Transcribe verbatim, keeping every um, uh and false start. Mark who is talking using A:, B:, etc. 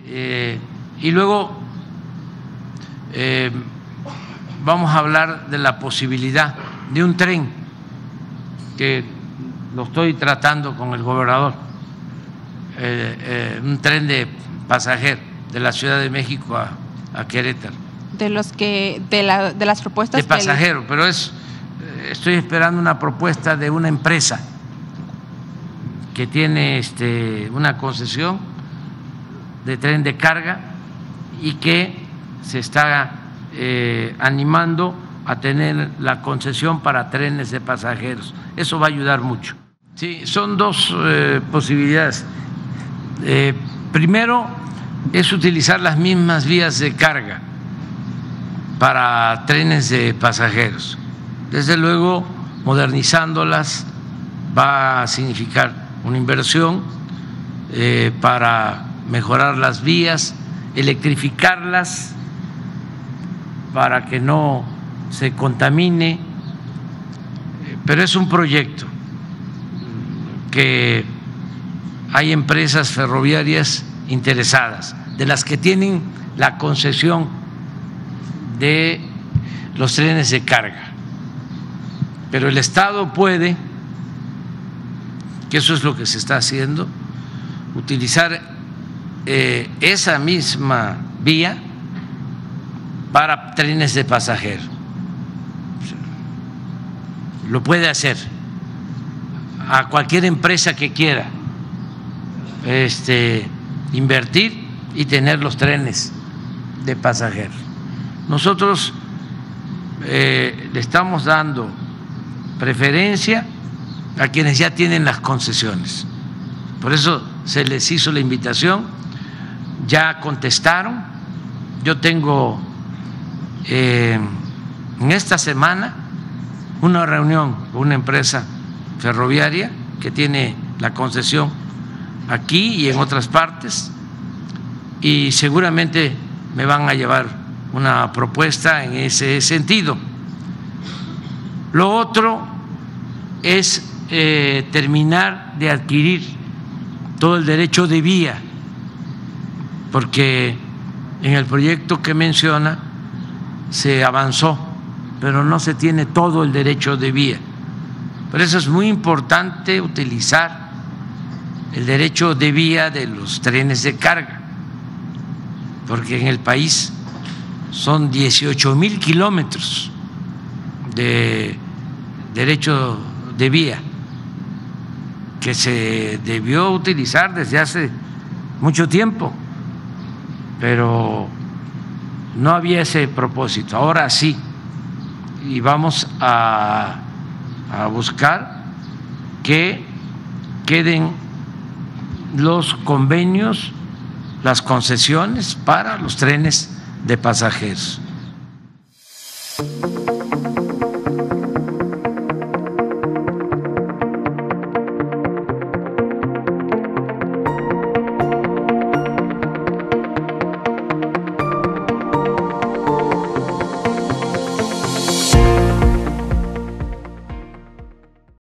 A: Eh, y luego eh, vamos a hablar de la posibilidad de un tren que lo estoy tratando con el gobernador, eh, eh, un tren de pasajeros de la Ciudad de México a, a Querétaro.
B: De los que de, la, de las propuestas
A: de pasajeros, que... pero es estoy esperando una propuesta de una empresa que tiene este una concesión de tren de carga y que se está eh, animando a tener la concesión para trenes de pasajeros. Eso va a ayudar mucho. Sí, son dos eh, posibilidades. Eh, primero es utilizar las mismas vías de carga para trenes de pasajeros. Desde luego, modernizándolas va a significar una inversión eh, para mejorar las vías, electrificarlas para que no se contamine, pero es un proyecto que hay empresas ferroviarias interesadas, de las que tienen la concesión de los trenes de carga, pero el Estado puede, que eso es lo que se está haciendo, utilizar eh, esa misma vía para trenes de pasajeros. Lo puede hacer a cualquier empresa que quiera este, invertir y tener los trenes de pasajeros. Nosotros eh, le estamos dando preferencia a quienes ya tienen las concesiones. Por eso se les hizo la invitación, ya contestaron. Yo tengo eh, en esta semana una reunión con una empresa ferroviaria que tiene la concesión aquí y en otras partes, y seguramente me van a llevar una propuesta en ese sentido. Lo otro es eh, terminar de adquirir todo el derecho de vía, porque en el proyecto que menciona se avanzó, pero no se tiene todo el derecho de vía. Por eso es muy importante utilizar el derecho de vía de los trenes de carga, porque en el país son dieciocho mil kilómetros de derecho de vía que se debió utilizar desde hace mucho tiempo, pero no había ese propósito. Ahora sí, y vamos a, a buscar que queden los convenios, las concesiones para los trenes de pasajeros.